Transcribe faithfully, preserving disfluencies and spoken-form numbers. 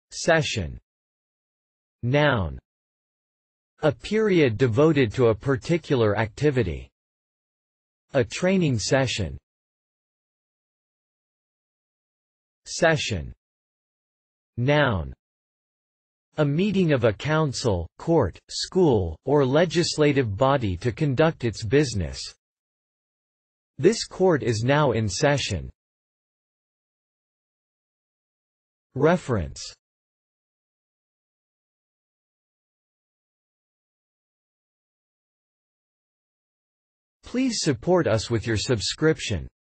Session. Noun. A period devoted to a particular activity. A training session. Session. Noun. A meeting of a council, court, school, or legislative body to conduct its business. This court is now in session. Reference. Please support us with your subscription.